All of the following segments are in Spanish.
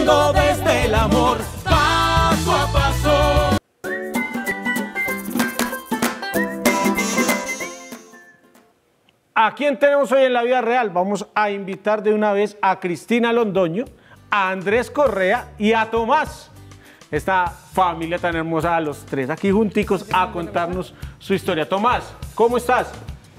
todo desde el amor, paso a paso. ¿A quién tenemos hoy en la vida real? Vamos a invitar de una vez a Cristina Londoño, a Andrés Correa y a Tomás. Esta familia tan hermosa, a los tres aquí junticos, a contarnos su historia. Tomás, ¿cómo estás?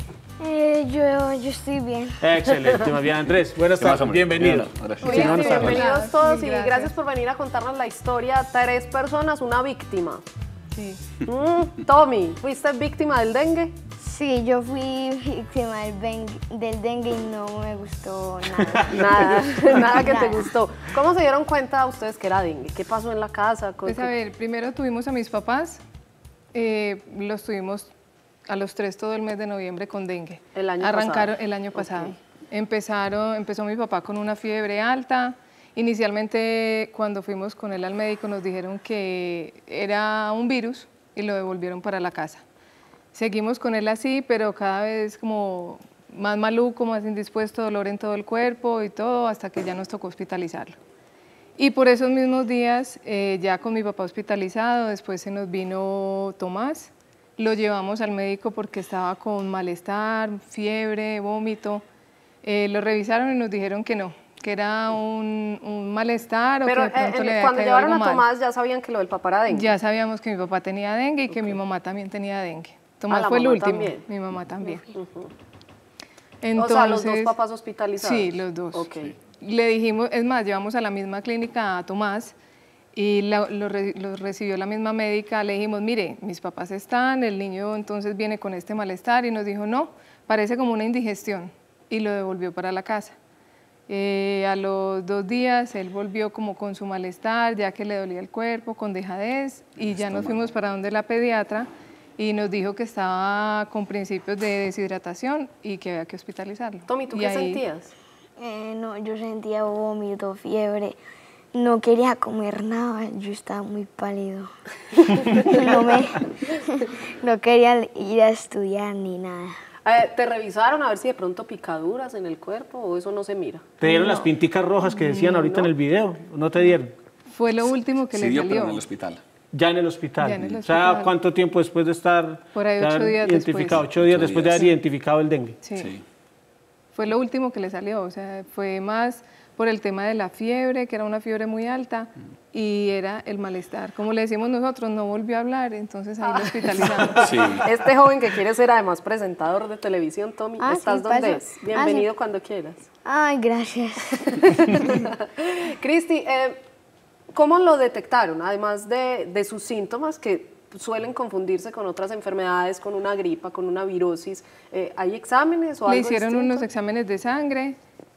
Yo estoy bien. Excelente, más bien Andrés. Buenas tardes, bienvenido. Bienvenidos todos y gracias por venir a contarnos la historia. 3 personas, una víctima. Sí. Tommy, ¿fuiste víctima del dengue? Sí, yo fui víctima del dengue y no me gustó nada. Nada que te gustó. ¿Cómo se dieron cuenta ustedes que era dengue? ¿Qué pasó en la casa? Pues a ver, primero tuvimos a mis papás, los tuvimos a los 3 todo el mes de noviembre con dengue. El año Arrancaron pasado. el año pasado. Okay. Empezó mi papá con una fiebre alta. Inicialmente, cuando fuimos con él al médico, nos dijeron que era un virus y lo devolvieron para la casa. Seguimos con él así, pero cada vez como más maluco, más indispuesto, dolor en todo el cuerpo y todo, hasta que ya nos tocó hospitalizarlo. Y por esos mismos días, ya con mi papá hospitalizado, después se nos vino Tomás, lo llevamos al médico porque estaba con malestar, fiebre, vómito. Lo revisaron y nos dijeron que no, que era un malestar o pero que de pronto le había cuando caído llevaron algo a mal. Tomás ya sabían que lo del papá era dengue. Ya sabíamos que mi papá tenía dengue y que mi mamá también tenía dengue. Tomás la fue el mamá último, también. mi mamá también. Entonces, o sea, los 2 papás hospitalizados. Sí, los 2. Okay. Le dijimos, es más, llevamos a la misma clínica a Tomás y lo recibió la misma médica. Le dijimos, mire, mis papás están, el niño entonces viene con este malestar y nos dijo, no, parece como una indigestión y lo devolvió para la casa. A los 2 días él volvió como con su malestar, ya que le dolía el cuerpo, con dejadez y ya nos fuimos para donde la pediatra y nos dijo que estaba con principios de deshidratación y que había que hospitalizarlo. Tommy, ¿tú qué sentías? No, yo sentía vómito, fiebre, no quería comer nada, yo estaba muy pálido. No quería ir a estudiar ni nada. ¿Te revisaron a ver si de pronto picaduras en el cuerpo o eso no se mira? ¿Te dieron las pinticas rojas que decían ahorita en el video? ¿No te dieron? Fue lo último que le dio, salió. pero en el hospital. Ya en el hospital. Ya en el O sea, hospital. ¿cuánto tiempo después de estar Por ahí de 8 haber días identificado? después. 8 días 8 después de días. haber identificado el dengue. Sí. Sí. Fue lo último que le salió, o sea, fue más por el tema de la fiebre, que era una fiebre muy alta, y era el malestar. Como le decimos nosotros, no volvió a hablar, entonces ahí lo hospitalizamos. Sí. Este joven que quiere ser además presentador de televisión, Tommy, Ah, ¿estás sí, donde pasa. es? Bienvenido cuando quieras. Ay, gracias. Cristi, ¿cómo lo detectaron? Además de sus síntomas que suelen confundirse con otras enfermedades, con una gripa, con una virosis, ¿hay exámenes o algo Le hicieron distinto? unos exámenes de sangre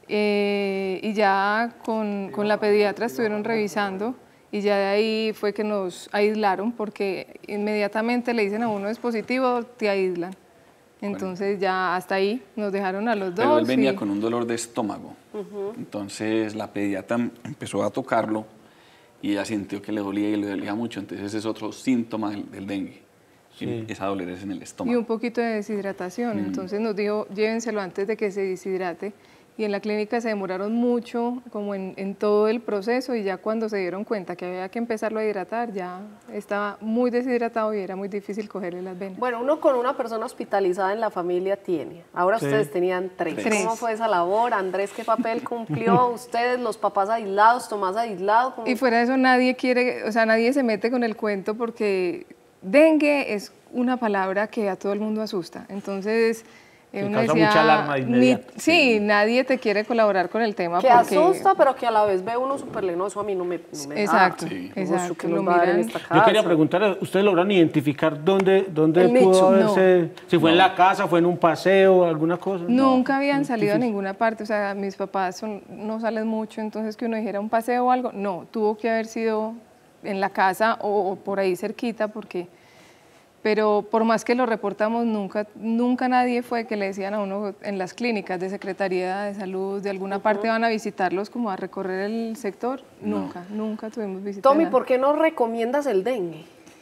y ya con la pediatra estuvieron revisando y ya de ahí fue que nos aislaron porque inmediatamente le dicen a uno es positivo, te aíslan. Entonces ya hasta ahí nos dejaron a los 2. Pero él venía con un dolor de estómago. Entonces la pediatra empezó a tocarlo y ella sintió que le dolía y le dolía mucho. Entonces ese es otro síntoma del dengue. Sí. Esa dolorez en el Y estómago. un poquito de deshidratación. Entonces nos dijo, llévenselo antes de que se deshidrate. Y en la clínica se demoraron mucho como en todo el proceso y ya cuando se dieron cuenta que había que empezarlo a hidratar, ya estaba muy deshidratado y era muy difícil cogerle las venas. Bueno, uno con una persona hospitalizada en la familia tiene. Ahora Sí. ustedes tenían 3. 3. ¿Cómo fue esa labor? Andrés, ¿qué papel cumplió? Ustedes, los papás aislados, Tomás aislado. ¿Cómo? Y fuera de eso nadie quiere, o sea, nadie se mete con el cuento porque dengue es una palabra que a todo el mundo asusta. Entonces, Que uno causa decía, mucha alarma de inmediato. sí, nadie te quiere colaborar con el tema Que porque... asusta, pero que a la vez ve uno súper lenoso. A mí no me Exacto, da. Sí. exacto. Que Lo nos va a dar en miran. esta casa. Yo quería preguntar, ¿ustedes lograron identificar dónde El pudo nicho, haberse? Si fue en la casa, fue en un paseo, alguna cosa. Nunca habían salido a ninguna parte, o sea, mis papás no salen mucho, entonces que uno dijera un paseo o algo, no, tuvo que haber sido en la casa o por ahí cerquita, porque, pero por más que lo reportamos, nunca nadie fue que le decían a uno en las clínicas de Secretaría de Salud, de alguna parte van a visitarlos como a recorrer el sector, nunca tuvimos visita. Tommy, ¿por qué no recomiendas el dengue?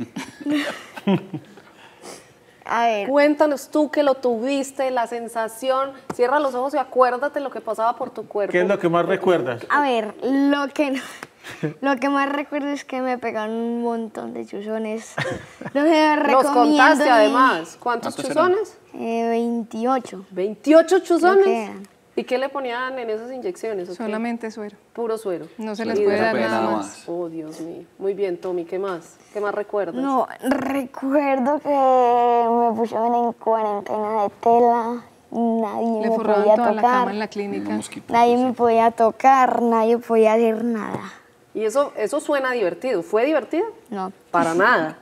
A ver, Cuéntanos tú que lo tuviste, la sensación. Cierra los ojos y acuérdate lo que pasaba por tu cuerpo. ¿Qué es lo que más recuerdas? lo que no, Lo que más recuerdo es que me pegaron un montón de chuzones. Lo que Nos contaste además. ¿Cuántos ¿Cuántos chuzones? 28. 28 Lo chuzones. que eran. ¿Y qué le ponían en esas inyecciones? ¿O qué? Solamente suero. Puro suero. No se Y les de puede No dar se puede nada nada más. más. Oh, Dios mío. Muy bien, Tommy, ¿qué más? ¿Qué más recuerdas? No, recuerdo que me pusieron en cuarentena de tela. Nadie Le me forraban podía toda la cama tocar. en la clínica. Un mosquito, Nadie pues, me podía tocar, nadie podía hacer nada. Y eso suena divertido. ¿Fue divertido? No. Para nada.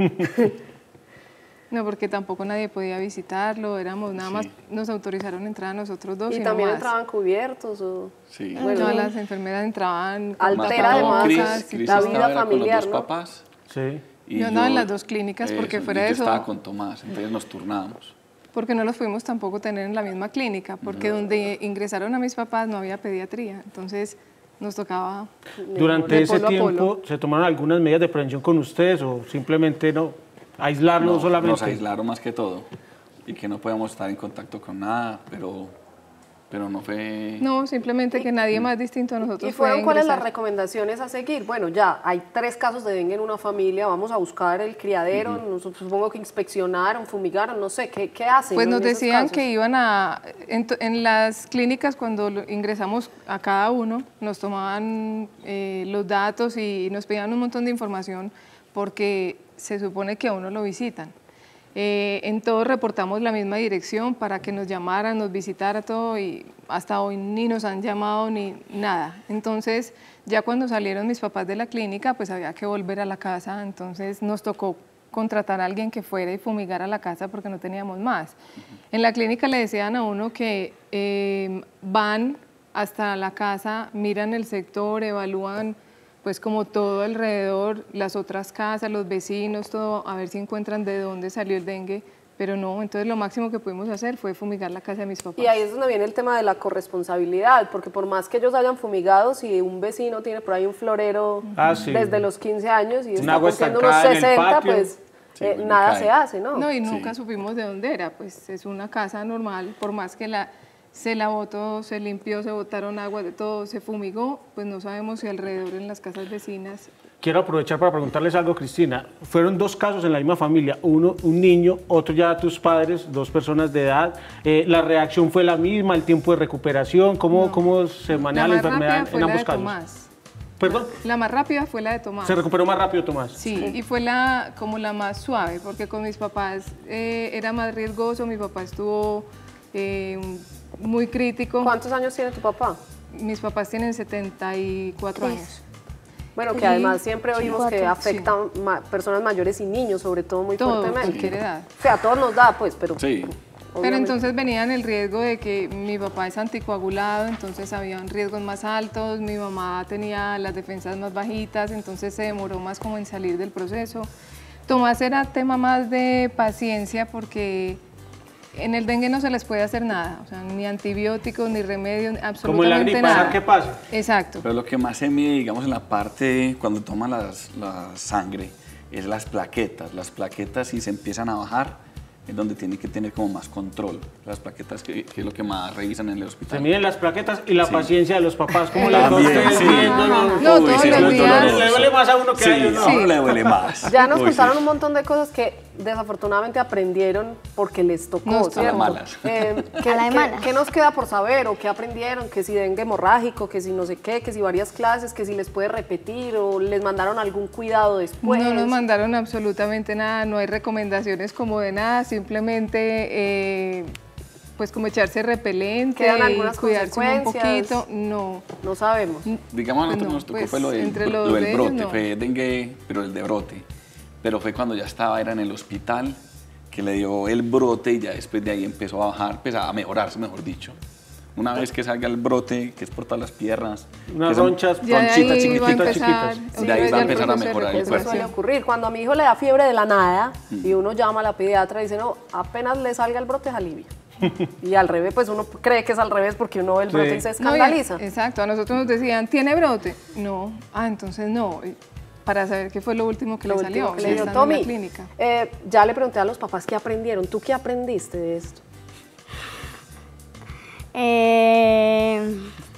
No, porque tampoco nadie podía visitarlo, éramos nada más, nos autorizaron entrar a nosotros dos. ¿Y no también más. entraban cubiertos? O... Sí. Todas las enfermeras entraban con Altera además tapabocas y Cris la todo. vida estaba era familiar, con los ¿no? dos papás. Sí. Y Yo andaba en las dos clínicas porque fuera y de yo eso- estaba con Tomás, entonces nos turnábamos. Porque no los pudimos tampoco tener en la misma clínica, porque donde ingresaron a mis papás no había pediatría, entonces nos tocaba... Durante de ese polo a tiempo, polo. ¿se tomaron algunas medidas de prevención con ustedes o simplemente no? Aislarnos No, solamente. nos aislaron más que todo y que no podíamos estar en contacto con nada, pero no fue... No, simplemente que nadie más distinto a nosotros ¿Y fueron puede cuáles las ingresar. recomendaciones a seguir? Bueno, ya hay 3 casos de dengue en una familia, vamos a buscar el criadero, supongo que inspeccionaron, fumigaron, no sé, ¿qué hacen? Pues en nos esos decían casos? que iban a, en las clínicas cuando ingresamos a cada uno, nos tomaban los datos y nos pedían un montón de información porque se supone que a uno lo visitan. En todos reportamos la misma dirección para que nos llamaran, nos visitara todo y hasta hoy ni nos han llamado ni nada. Entonces ya cuando salieron mis papás de la clínica pues había que volver a la casa, entonces nos tocó contratar a alguien que fuera y fumigara la casa porque no teníamos más. En la clínica le decían a uno que van hasta la casa, miran el sector, evalúan pues como todo alrededor, las otras casas, los vecinos, todo, a ver si encuentran de dónde salió el dengue, pero no, entonces lo máximo que pudimos hacer fue fumigar la casa de mis papás. Y ahí es donde viene el tema de la corresponsabilidad, porque por más que ellos hayan fumigado, si un vecino tiene por ahí un florero Sí. desde los 15 años y Un está agua cumpliendo unos estancada en el 60, patio. pues Sí, nada cae. se hace, ¿no? No, y nunca Sí. supimos de dónde era, pues es una casa normal, por más que se la botó, se limpió, se botaron agua de todo, se fumigó, pues no sabemos si alrededor en las casas vecinas. Quiero aprovechar para preguntarles algo, Cristina. Fueron 2 casos en la misma familia, uno un niño, otro ya tus padres, 2 personas de edad. ¿La reacción fue la misma, el tiempo de recuperación? ¿Cómo se maneja la más rápida enfermedad fue en la ambos de casos? Tomás. ¿Perdón? La más rápida fue la de Tomás. ¿Se recuperó más rápido, Tomás? Sí, y fue como la más suave, porque con mis papás era más riesgoso, mi papá estuvo muy crítico. ¿Cuántos años tiene tu papá? Mis papás tienen 74 años. Bueno, que Sí, además siempre oímos que 4, afecta a personas mayores y niños, sobre todo muy Todo, fuertemente. cualquier edad. O sea, a todos nos da, pues, pero... Sí. Pero obviamente. entonces venían el riesgo de que mi papá es anticoagulado, entonces habían riesgos más altos, mi mamá tenía las defensas más bajitas, entonces se demoró más como en salir del proceso. Tomás era tema más de paciencia porque en el dengue no se les puede hacer nada, o sea, ni antibióticos, ni remedios, Como en la absolutamente gripe, nada. dejar que pase. Exacto. Pero lo que más se mide, digamos, en la parte cuando toma la sangre es las plaquetas. Las plaquetas, si se empiezan a bajar, es donde tiene que tener como más control. Las plaquetas, que es lo que más revisan en el Se hospital. miden las plaquetas y la Sí. paciencia de los papás. ¿Cómo les va a También, ustedes sí. viéndolo? No, Uy, todos sí, los muy días. doloroso. Le duele más a uno que a Sí, ellos, ¿no? a uno le duele más. Ya nos Uy, contaron sí. un montón de cosas que desafortunadamente aprendieron porque les tocó, Nos tocó. ¿cierto? A las malas. ¿Qué, A la de qué- malas. qué nos queda por saber o qué aprendieron? Que si dengue hemorrágico, que si no sé qué, que si varias clases, que si les puede repetir o les mandaron algún cuidado después. No nos mandaron absolutamente nada, no hay recomendaciones como de nada, simplemente pues como echarse repelente ¿Quedan y algunas cuidarse un consecuencias? poquito, no. No sabemos. Digamos, a Pues nosotros no, nos tocó pues, fue lo entre del, los lo del de ellos, brote, no. fue dengue, pero el de brote. Pero fue cuando ya era en el hospital, que le dio el brote y ya después de ahí empezó a bajar, pues a mejorarse, mejor dicho. Una vez que salga el brote, que es por todas las piernas, Unas que son ronchas, Ya de ronchitas ahí va a chiquititas, empezar chiquitas. otra De ahí vez va a ya el empezar a proceso de mejorar el Eso cuerpo. suele ocurrir. Cuando a mi hijo le da fiebre de la nada y uno llama a la pediatra y dice, no, apenas le salga el brote es alivio. Y al revés, pues uno cree que es al revés porque uno ve el brote Sí. y se No, y- escandaliza. exacto, a nosotros nos decían, ¿tiene brote? No, entonces no, para saber qué fue lo último que Lo le último salió, que ya le dio. estando en la Tommy, clínica. ya le pregunté a los papás qué aprendieron. ¿Tú qué aprendiste de esto?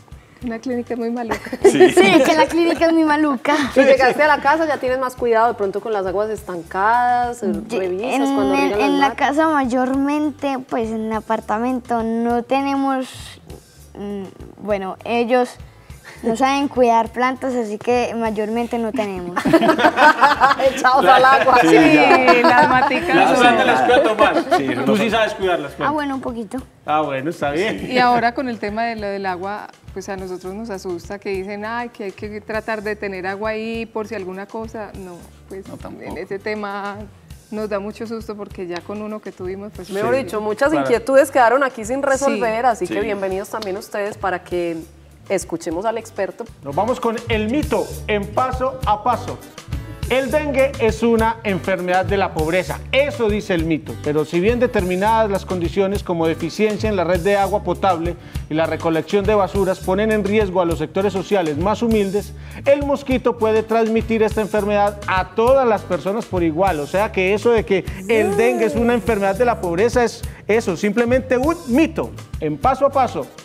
Una clínica muy maluca. Sí, que la clínica es muy maluca. Si llegaste a la casa ya tienes más cuidado de pronto con las aguas estancadas, revisas cuando riegan En las la casa mayormente, pues en el apartamento no tenemos, bueno, ellos no saben cuidar plantas, así que mayormente no tenemos. echados al agua. Sí, las maticas. Las son- plantas las cuida Tomás. Sí, eso Tú no sí son- sabes cuidar las Ah, plantas. bueno, un poquito. Ah, bueno, está bien. Y ahora con el tema de lo del agua, pues a nosotros nos asusta que dicen, ay, que hay que tratar de tener agua ahí por si alguna cosa. No, pues No, tampoco. en ese tema nos da mucho susto porque ya con uno que tuvimos, pues... Mejor sí. dicho, muchas Claro. inquietudes quedaron aquí sin resolver, Sí. así que Sí. bienvenidos también ustedes para que escuchemos al experto. Nos vamos con el mito en paso a paso. El dengue es una enfermedad de la pobreza, eso dice el mito, pero si bien determinadas las condiciones como deficiencia en la red de agua potable y la recolección de basuras ponen en riesgo a los sectores sociales más humildes, el mosquito puede transmitir esta enfermedad a todas las personas por igual, o sea que eso de que el dengue es una enfermedad de la pobreza es eso, simplemente un mito. En paso a paso,